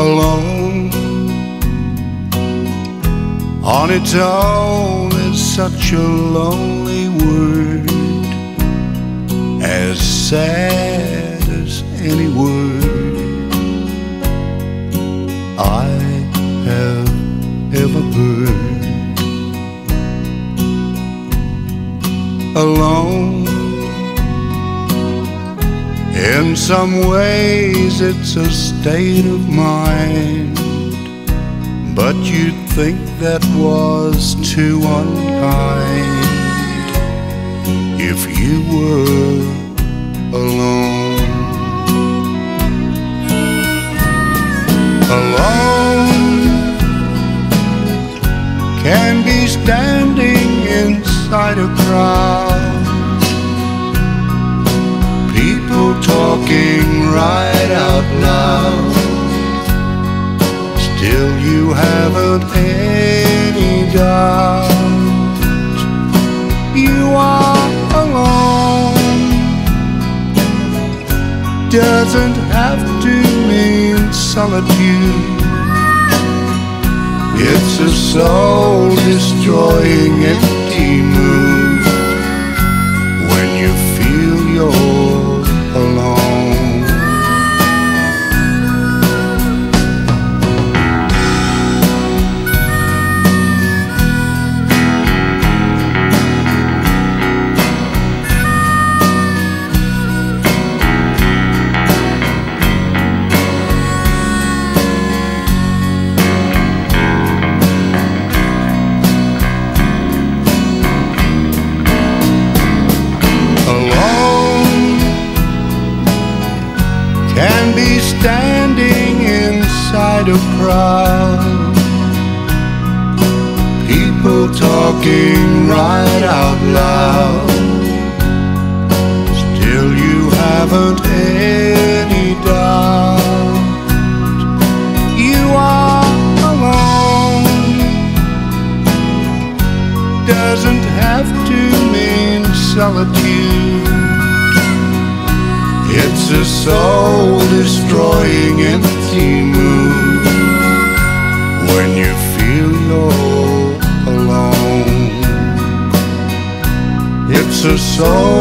Alone on its own is such a lonely word, as sad as any word I have ever heard. Alone, in some ways it's a state of mind, but you'd think that was too unkind if you were alone. Alone can be standing inside a crowd, people talking right out loud. Still you haven't any doubt you are alone. Doesn't have to mean solitude. It's a soul-destroying empty mood when you feel you're alone. Can be standing inside a crowd, people talking right out loud. Still you haven't any doubt you are alone. Doesn't have to mean solitude. It's a soul-destroying empty mood when you feel you're alone. It's a soul